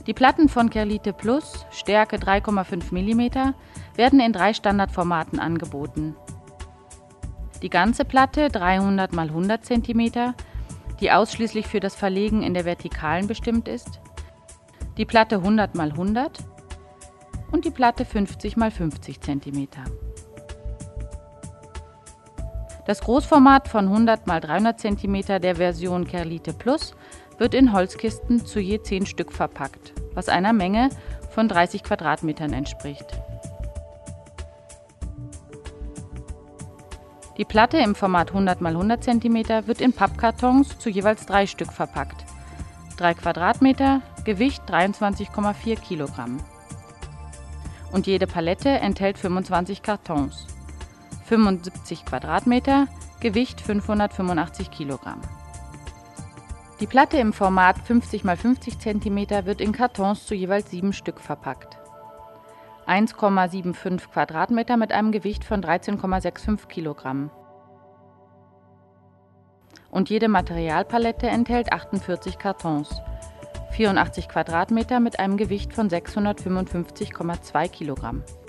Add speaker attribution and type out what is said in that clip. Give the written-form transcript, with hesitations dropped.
Speaker 1: Die Platten von Kerlite Plus, Stärke 3,5 mm, werden in 3 Standardformaten angeboten. Die ganze Platte 300 x 100 cm, die ausschließlich für das Verlegen in der Vertikalen bestimmt ist, die Platte 100 x 100 und die Platte 50 x 50 cm. Das Großformat von 100 x 300 cm der Version Kerlite Plus wird in Holzkisten zu je 10 Stück verpackt, was einer Menge von 30 Quadratmetern entspricht. Die Platte im Format 100 x 100 cm wird in Pappkartons zu jeweils 3 Stück verpackt. 3 Quadratmeter, Gewicht 23,4 Kilogramm. Und jede Palette enthält 25 Kartons. 75 Quadratmeter, Gewicht 585 Kilogramm. Die Platte im Format 50 x 50 cm wird in Kartons zu jeweils 7 Stück verpackt. 1,75 Quadratmeter mit einem Gewicht von 13,65 Kilogramm. Und jede Materialpalette enthält 48 Kartons, 84 Quadratmeter mit einem Gewicht von 655,2 Kilogramm.